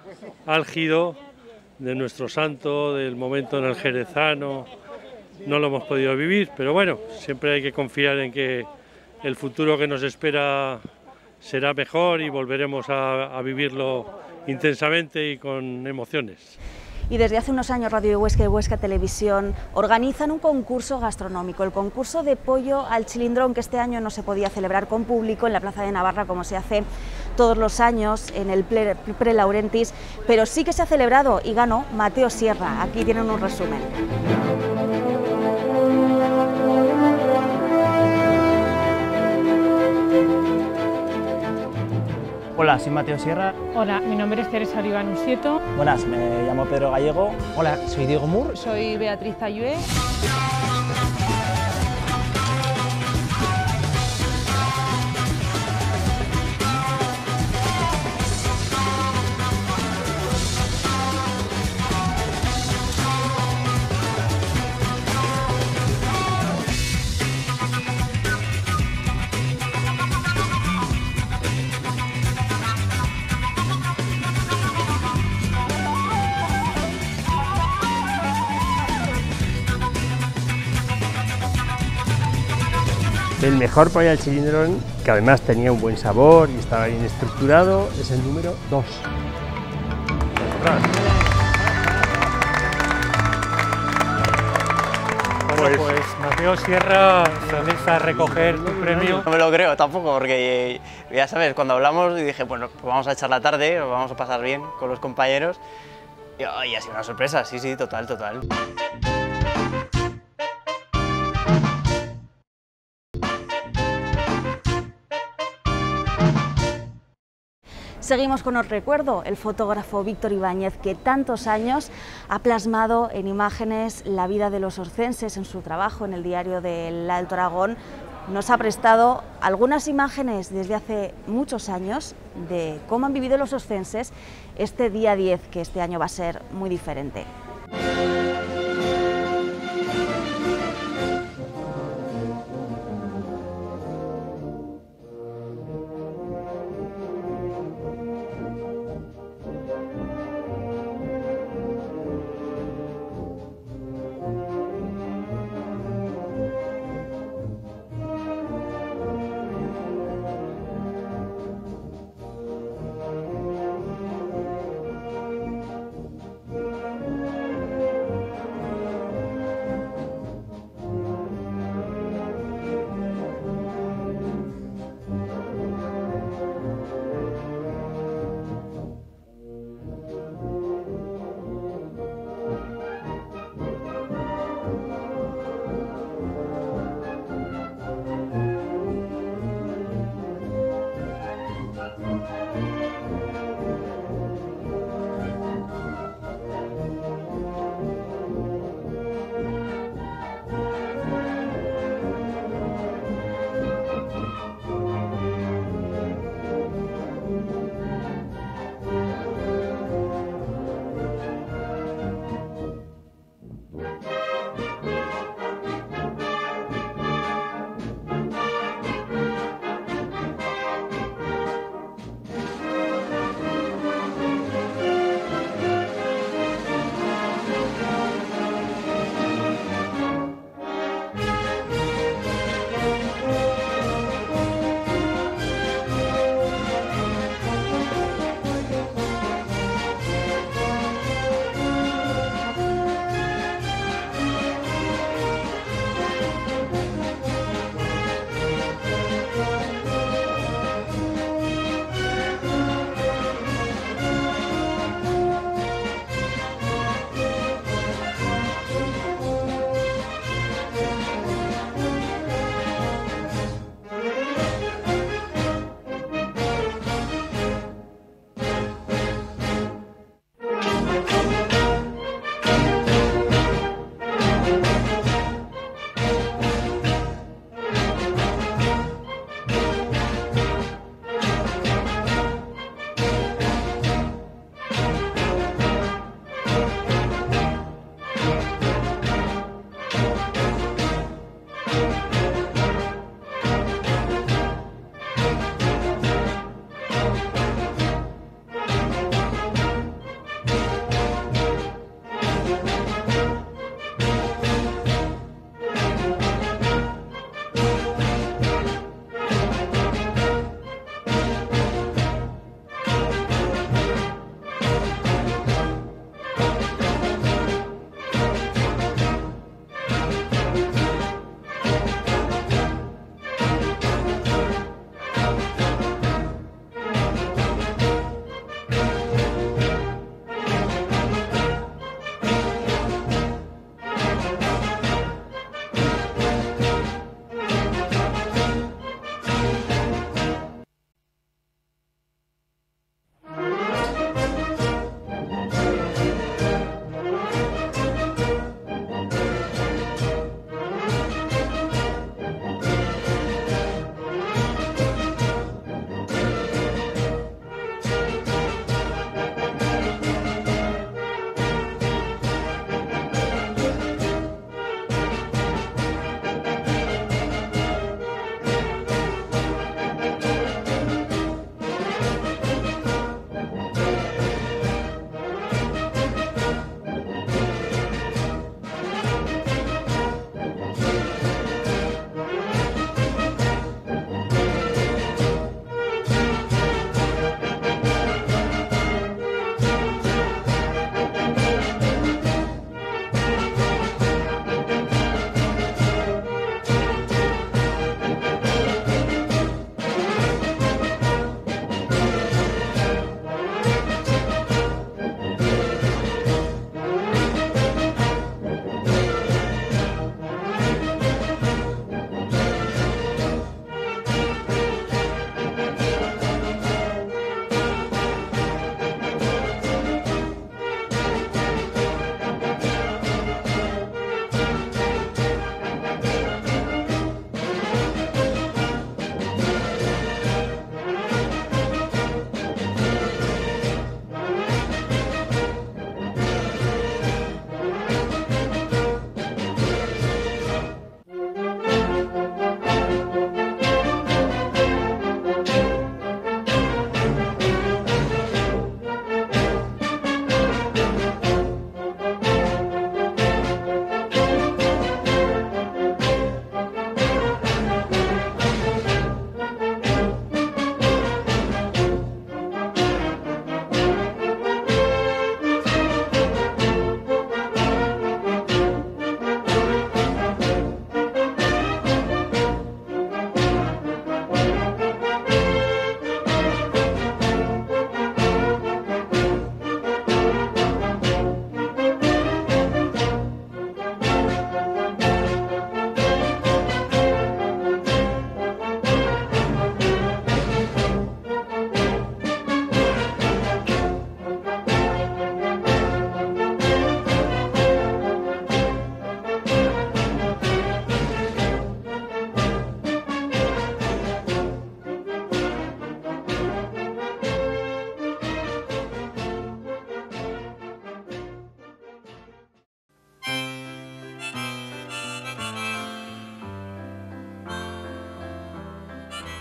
álgido de nuestro santo, del momento en el jerezano, no lo hemos podido vivir, pero bueno, siempre hay que confiar en que el futuro que nos espera será mejor y volveremos a, a vivirlo intensamente y con emociones. Y desde hace unos años Radio Huesca y Huesca Televisión organizan un concurso gastronómico, el concurso de pollo al chilindrón, que este año no se podía celebrar con público en la Plaza de Navarra como se hace todos los años en el Pre-Laurentis, pero sí que se ha celebrado y ganó Mateo Sierra. Aquí tienen un resumen. Hola, soy Mateo Sierra. Hola, mi nombre es Teresa Oliván Usieto. Buenas, me llamo Pedro Gallego. Hola, soy Diego Mur. Soy Beatriz Ayué. El mejor para el chilindrón, que además tenía un buen sabor y estaba bien estructurado, es el número dos. Bueno, pues Mateo Sierra, sales a recoger tu premio. No me lo creo tampoco, porque ya sabes, cuando hablamos dije, bueno, pues vamos a echar la tarde, lo vamos a pasar bien con los compañeros. Y, oh, y ha sido una sorpresa, sí, sí, total, total. Seguimos con otro recuerdo, el fotógrafo Víctor Ibáñez, que tantos años ha plasmado en imágenes la vida de los orcenses en su trabajo en el diario del Alto Aragón. Nos ha prestado algunas imágenes desde hace muchos años de cómo han vivido los orcenses este día diez, que este año va a ser muy diferente.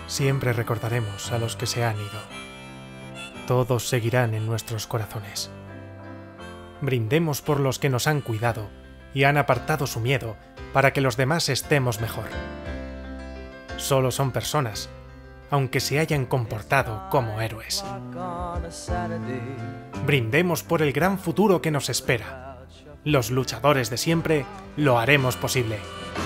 Siempre recordaremos a los que se han ido. Todos seguirán en nuestros corazones. Brindemos por los que nos han cuidado y han apartado su miedo para que los demás estemos mejor. Solo son personas, aunque se hayan comportado como héroes. Brindemos por el gran futuro que nos espera. Los luchadores de siempre lo haremos posible.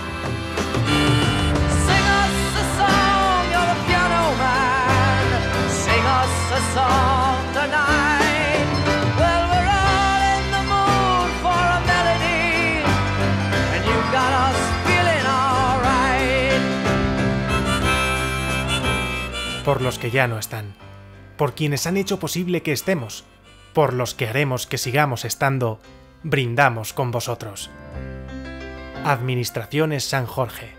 Por los que ya no están, por quienes han hecho posible que estemos, por los que haremos que sigamos estando, brindamos con vosotros. Administraciones San Jorge.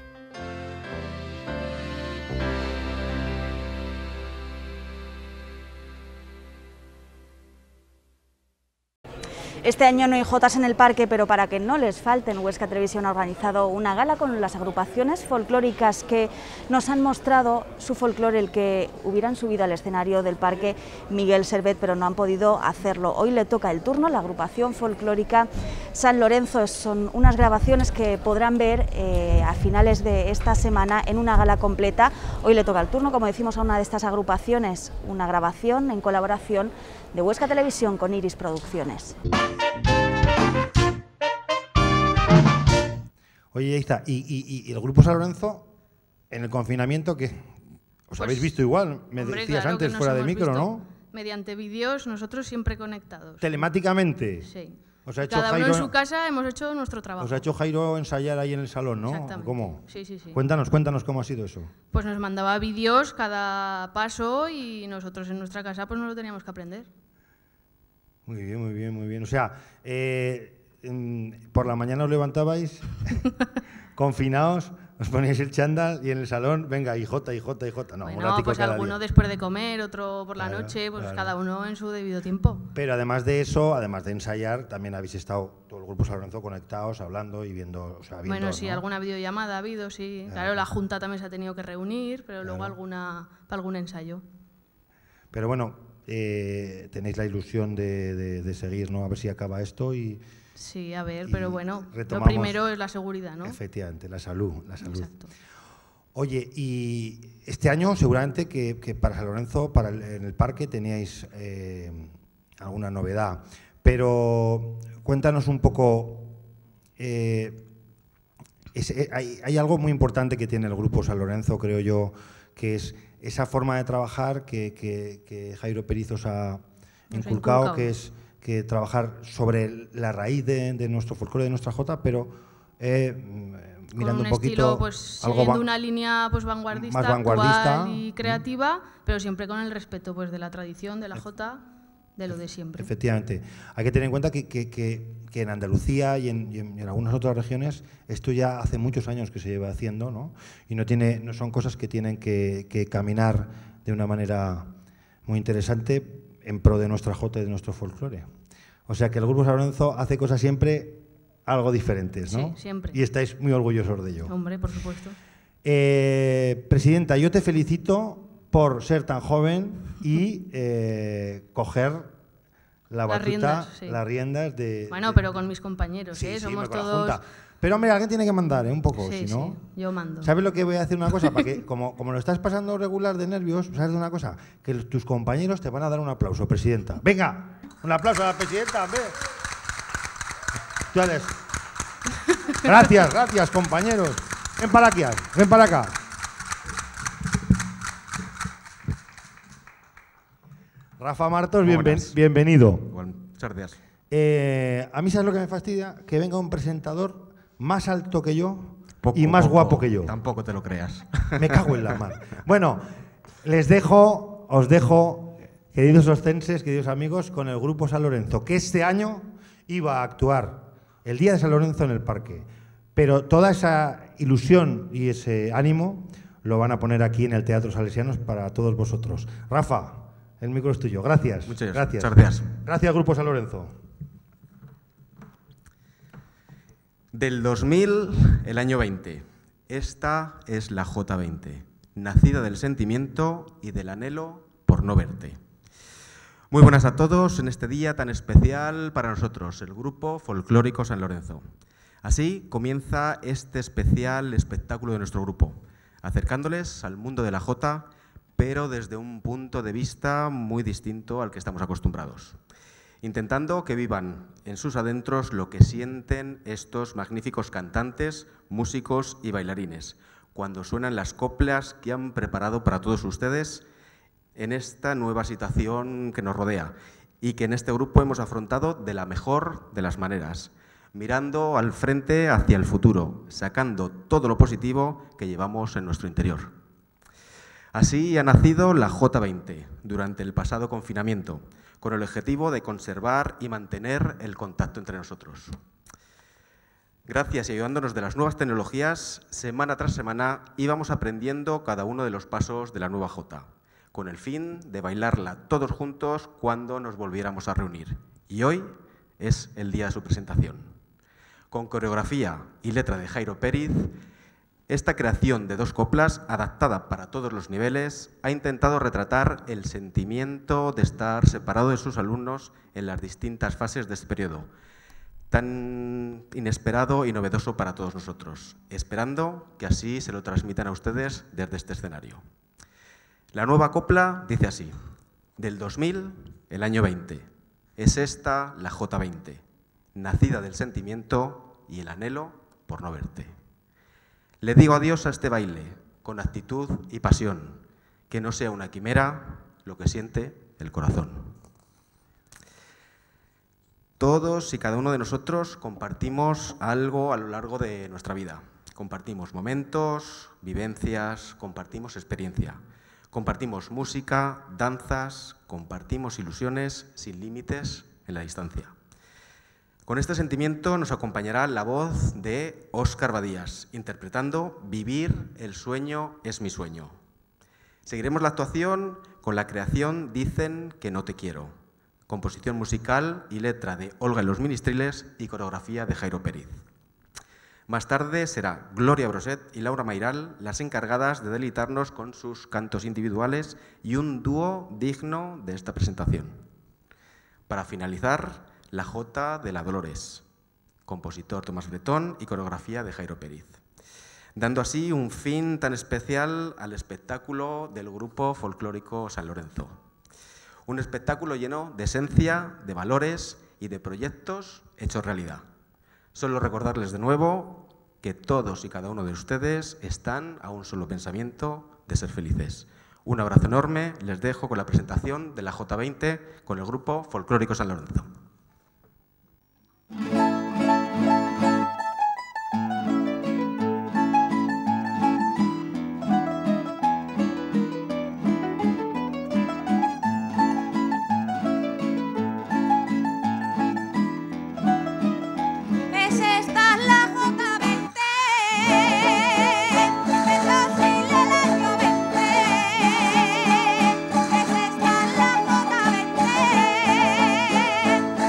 Este año no hay jotas en el parque, pero para que no les falten, Huesca Televisión ha organizado una gala con las agrupaciones folclóricas que nos han mostrado su folclore, el que hubieran subido al escenario del parque Miguel Servet, pero no han podido hacerlo. Hoy le toca el turno a la agrupación folclórica San Lorenzo. Son unas grabaciones que podrán ver eh, a finales de esta semana en una gala completa. Hoy le toca el turno, como decimos, a una de estas agrupaciones, una grabación en colaboración de Huesca Televisión con Iris Producciones. Oye, Eiza, ¿y, y, y el grupo San Lorenzo en el confinamiento qué? ¿Os pues, habéis visto igual? Me hombre, decías claro antes fuera de micro, ¿no? Mediante vídeos, nosotros siempre conectados. ¿Telemáticamente? Sí. Os ha hecho Cada Jairo, uno en su casa hemos hecho nuestro trabajo. Os ha hecho Jairo ensayar ahí en el salón, ¿no? Exactamente. ¿Cómo? Sí, sí, sí. Cuéntanos, cuéntanos cómo ha sido eso. Pues nos mandaba vídeos cada paso y nosotros en nuestra casa pues nos lo teníamos que aprender. Muy bien, muy bien, muy bien. O sea, eh, por la mañana os levantabais confinados, os poníais el chándal y en el salón, venga, hijota, hijota, hijota. No, bueno, un ratico pues cada alguno día. Después de comer, otro por la claro, noche, pues claro. Cada uno en su debido tiempo. Pero además de eso, además de ensayar, también habéis estado todo el grupo San Lorenzo conectados, hablando y viendo, o sea, viendo, bueno, sí, ¿no? Alguna videollamada ha habido, sí. Claro, claro, la Junta también se ha tenido que reunir, pero luego claro. alguna para algún ensayo. Pero bueno, eh, tenéis la ilusión de, de, de seguir, ¿no? A ver si acaba esto y... Sí, a ver, pero bueno, lo primero es la seguridad, ¿no? Efectivamente, la salud, la salud. Exacto. Oye, y este año seguramente que, que para San Lorenzo, para el, en el parque, teníais eh, alguna novedad, pero cuéntanos un poco, eh, es, eh, hay, hay algo muy importante que tiene el grupo San Lorenzo, creo yo, que es esa forma de trabajar que, que, que Jairo Periz os ha inculcado, inculcado, que es que trabajar sobre la raíz de, de nuestro folclore, de nuestra jota, pero eh, mirando un, un poquito estilo, pues, algo siguiendo una línea pues vanguardista, más vanguardista y creativa, pero siempre con el respeto pues de la tradición, de la jota, de lo de siempre. Efectivamente. Hay que tener en cuenta que, que, que, que en Andalucía y en, y en algunas otras regiones esto ya hace muchos años que se lleva haciendo, ¿no? Y no, tiene, no son cosas que tienen que, que caminar de una manera muy interesante en pro de nuestra jota y de nuestro folclore. O sea que el grupo San Lorenzo hace cosas siempre algo diferentes, ¿no? Sí, siempre. Y estáis muy orgullosos de ello. Hombre, por supuesto. Eh, Presidenta, yo te felicito por ser tan joven y eh, coger la batuta, las riendas, sí. las riendas de... Bueno, de, pero con mis compañeros, sí, ¿eh? Sí, Somos con todos... la Junta. Pero, hombre, alguien tiene que mandar, ¿eh? Un poco, sí, si no... Sí, yo mando. ¿Sabes lo que voy a hacer una cosa? Para que, como, como lo estás pasando regular de nervios, ¿sabes de una cosa? Que tus compañeros te van a dar un aplauso, Presidenta. ¡Venga! Un aplauso a la Presidenta, hombre. Gracias, gracias, compañeros. Ven para aquí, ven para acá. Rafa Martos, bienven, bienvenido. Bueno, muchas gracias. Eh, a mí, ¿sabes lo que me fastidia? Que venga un presentador más alto que yo poco, y más poco, guapo que yo. Tampoco te lo creas. Me cago en la mar. Bueno, les dejo, os dejo, queridos oscenses, queridos amigos, con el grupo San Lorenzo, que este año iba a actuar el Día de San Lorenzo en el parque. Pero toda esa ilusión y ese ánimo lo van a poner aquí en el Teatro Salesianos para todos vosotros. Rafa, el micro es tuyo. Gracias. Muchas gracias. Muchas gracias. Gracias, Grupo San Lorenzo. Del dos mil, el año veinte. Esta es la jota veinte. nacida del sentimiento y del anhelo por no verte. Muy buenas a todos en este día tan especial para nosotros, el Grupo Folclórico San Lorenzo. Así comienza este especial espectáculo de nuestro grupo, acercándoles al mundo de la jota, pero desde un punto de vista muy distinto al que estamos acostumbrados, intentando que vivan en sus adentros lo que sienten estos magníficos cantantes, músicos y bailarines, cuando suenan las coplas que han preparado para todos ustedes en esta nueva situación que nos rodea y que en este grupo hemos afrontado de la mejor de las maneras, mirando al frente hacia el futuro, sacando todo lo positivo que llevamos en nuestro interior. Así ha nacido la J veinte durante el pasado confinamiento, con el objetivo de conservar y mantener el contacto entre nosotros. Gracias y ayudándonos de las nuevas tecnologías, semana tras semana íbamos aprendiendo cada uno de los pasos de la nueva Jota, con el fin de bailarla todos juntos cuando nos volviéramos a reunir. Y hoy es el día de su presentación. Con coreografía y letra de Jairo Pérez, esta creación de dos coplas, adaptada para todos los niveles, ha intentado retratar el sentimiento de estar separado de sus alumnos en las distintas fases de este periodo, tan inesperado y novedoso para todos nosotros, esperando que así se lo transmitan a ustedes desde este escenario. La nueva copla dice así: del dos mil, el año veinte, es esta la J veinte, nacida del sentimiento y el anhelo por no verte. Le digo adiós a este baile, con actitud y pasión, que no sea una quimera lo que siente el corazón. Todos y cada uno de nosotros compartimos algo a lo largo de nuestra vida. Compartimos momentos, vivencias, compartimos experiencia. Compartimos música, danzas, compartimos ilusiones sin límites en la distancia. Con este sentimiento nos acompañará la voz de Óscar Badías, interpretando Vivir el sueño es mi sueño. Seguiremos la actuación con la creación Dicen que no te quiero, composición musical y letra de Olga y los Ministriles y coreografía de Jairo Pérez. Más tarde será Gloria Broset y Laura Mairal las encargadas de deleitarnos con sus cantos individuales y un dúo digno de esta presentación. Para finalizar, la Jota de la Dolores, compositor Tomás Bretón y coreografía de Jairo Pérez, dando así un fin tan especial al espectáculo del Grupo Folclórico San Lorenzo. Un espectáculo lleno de esencia, de valores y de proyectos hechos realidad. Solo recordarles de nuevo que todos y cada uno de ustedes están a un solo pensamiento de ser felices. Un abrazo enorme, les dejo con la presentación de la J veinte con el Grupo Folclórico San Lorenzo. Es esta la J veinte.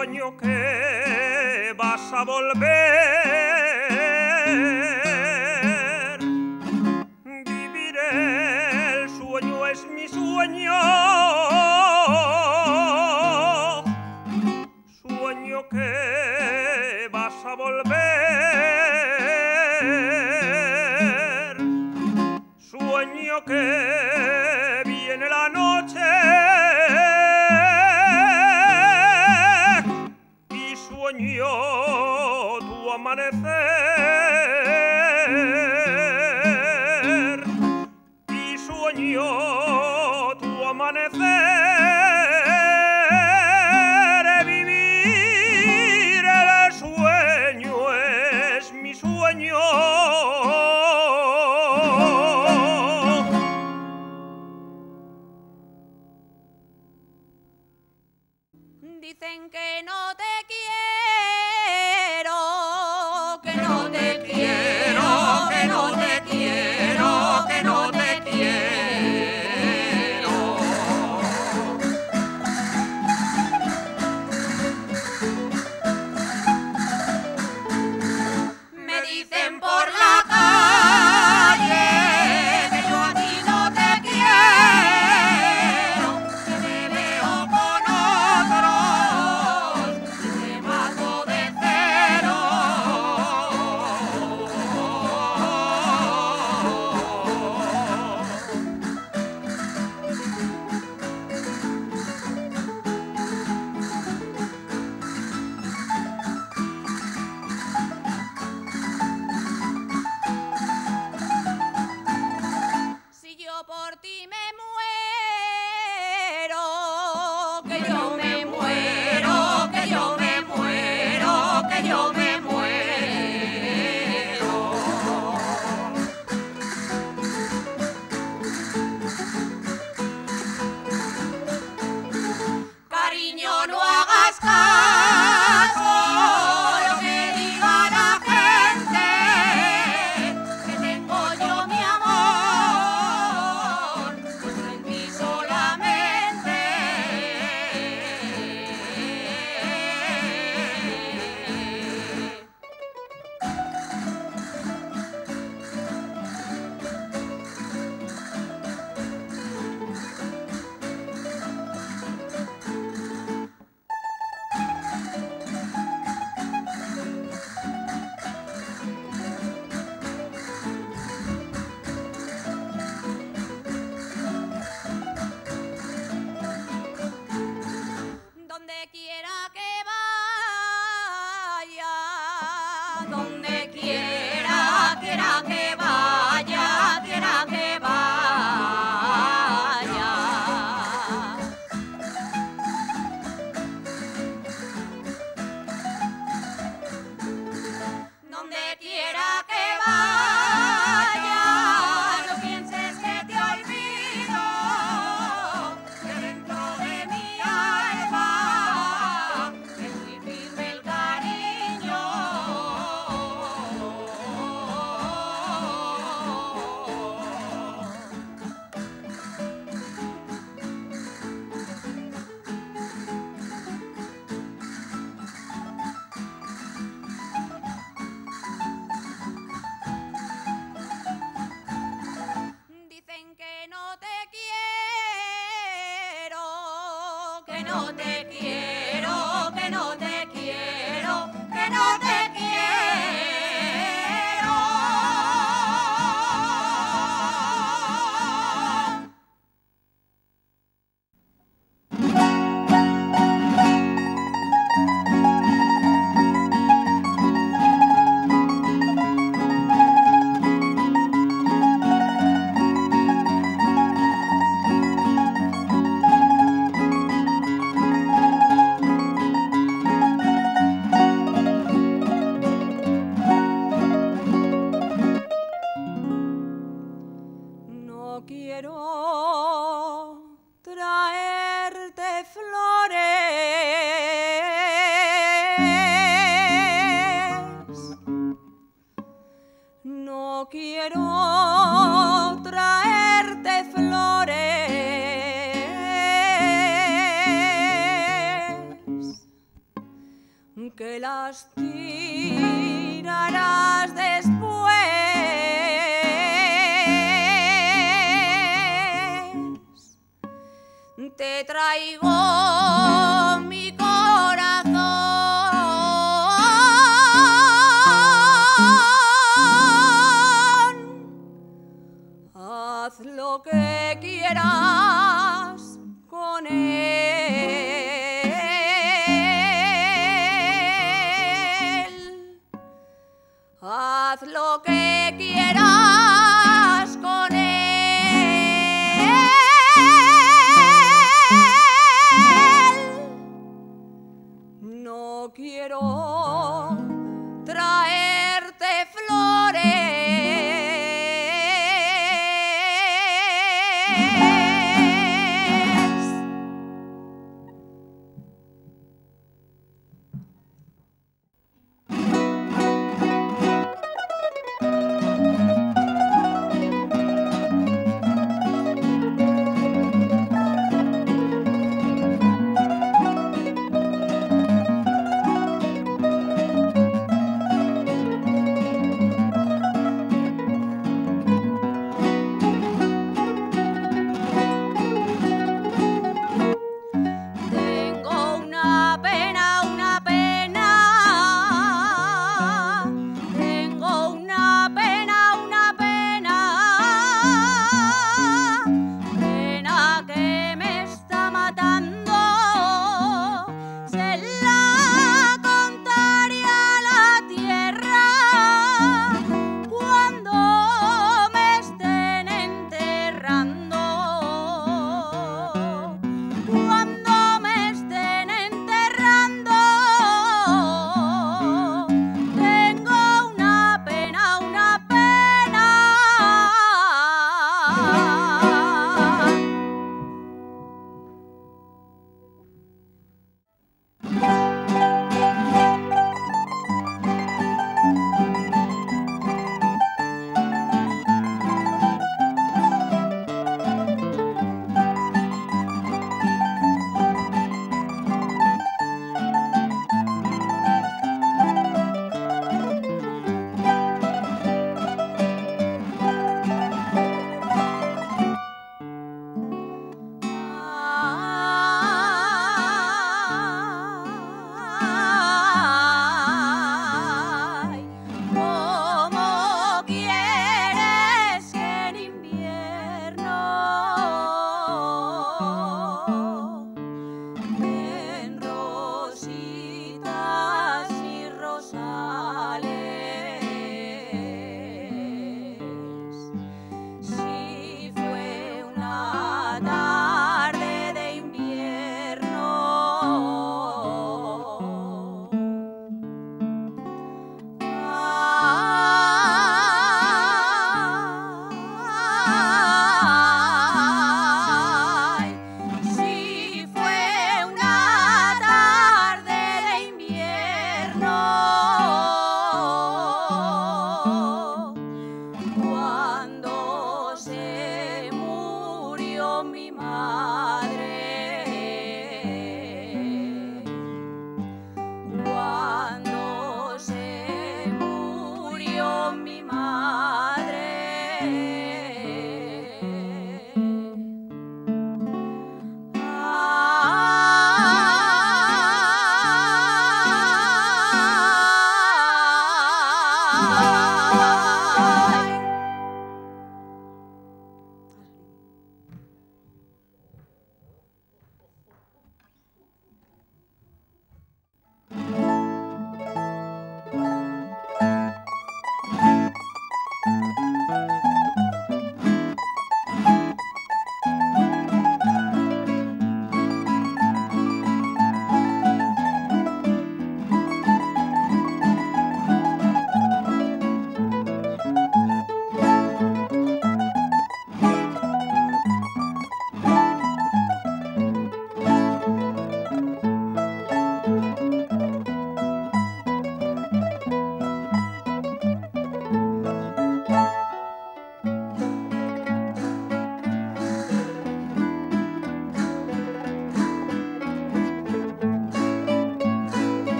sueño que vas a volver. Viviré, el sueño es mi sueño. Sueño que vas a volver. Sueño que viene la noche. Sueño tu amanecer y sueño tu amanecer. Vivir el sueño es mi sueño. Dicen que no te quiero, que no te quiero, que no te quiero, que no te quiero. Me dicen por la calle que yo a ti no te quiero, que me veo con otros y te mato de cero. Si yo por ti me muero, que yo me muero, que yo me muero, que yo me muero. Cariño, no hagas caso lo que diga la gente, que tengo yo mi amor puesto en ti solamente. Donde quiera que vaya, donde quiera, quiera que vaya, quiera que vaya. Donde quiera que vaya, no pienses que te olvido, que dentro de mi alma es muy firme el cariño. Dicen que no te quiero, que no te quiero, que no te quiero, que no te quiero. No quiero traerte flores, no quiero traerte flores, que las tirarás después. Te traigo mi corazón, haz lo que quieras con él, haz lo que quieras con él. No quiero traerte flores,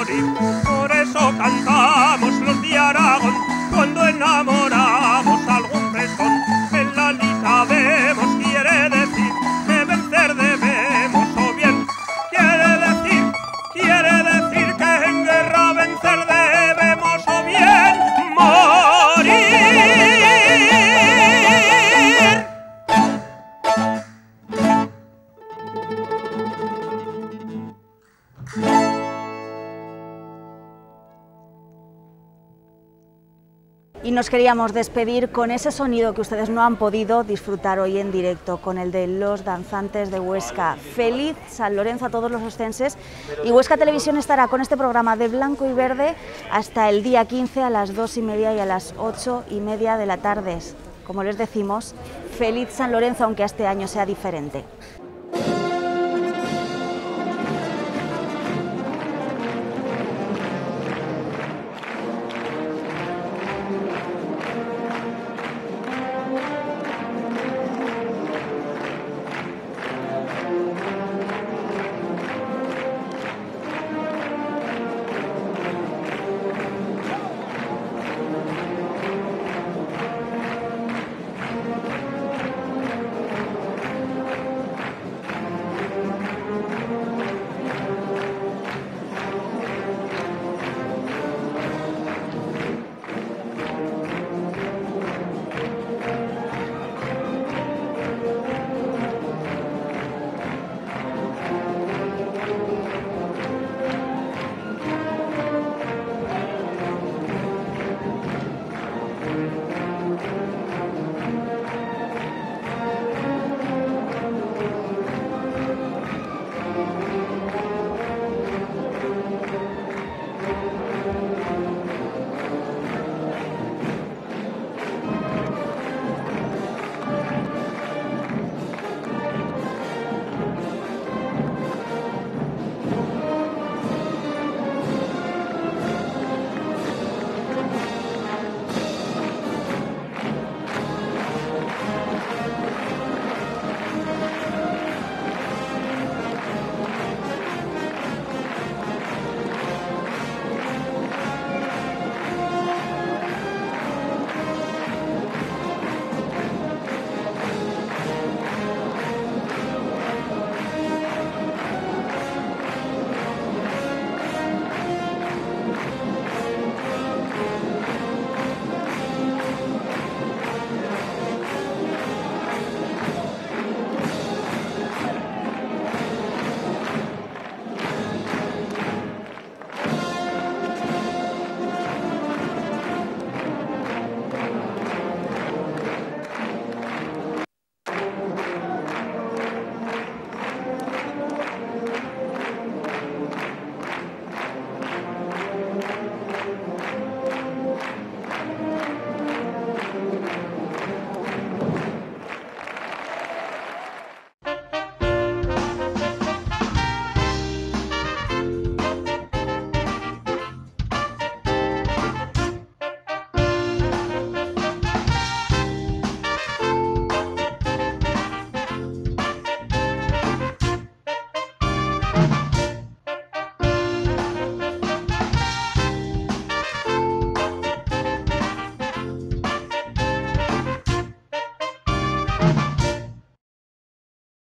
morir. Por eso cantamos los de Aragón, cuando enamoramos algún fresón. En la lista vemos, quiere decir que vencer debemos, o bien quiere decir, quiere decir que en guerra vencer debemos, o bien morir. Y nos queríamos despedir con ese sonido que ustedes no han podido disfrutar hoy en directo, con el de los danzantes de Huesca. Feliz San Lorenzo a todos los oscenses, y Huesca Televisión estará con este programa de blanco y verde hasta el día quince a las dos y media y a las ocho y media de la tarde. Como les decimos, feliz San Lorenzo, aunque este año sea diferente.